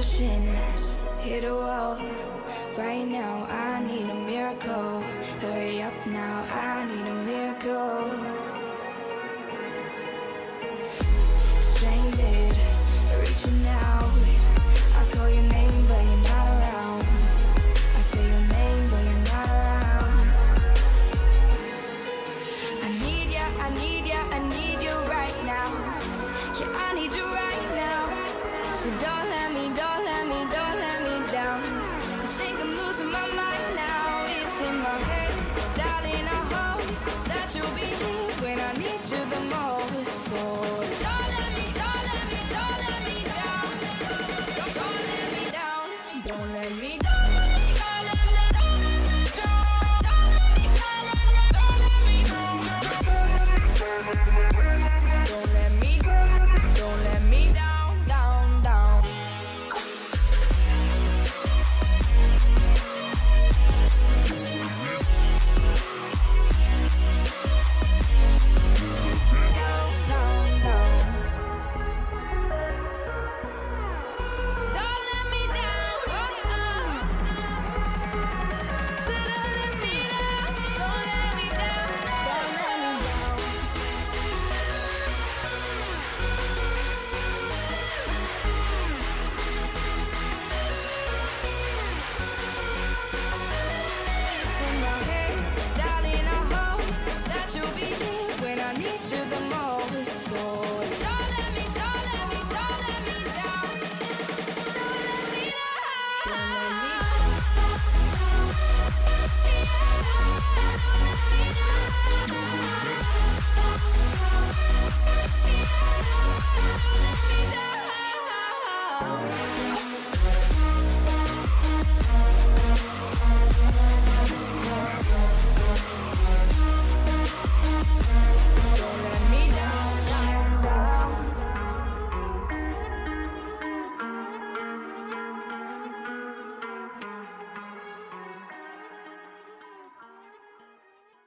ocean, hit a wall. Right now I need a miracle. Hurry up now, I need a miracle. Stranded, reaching out. I call your name but you're not around. I say your name but you're not around. I need ya, I need ya, I need you right now. Yeah, I need you right now. So don't let me, don't let me, don't let me down. I think I'm losing my mind now. It's in my head, darling, I hope that you'll be here when I need you the most. So don't let me, don't let me, don't let me down. Don't let me down. Don't let me down.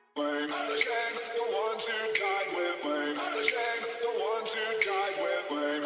I became the ones who died with me. I became the ones who died with me.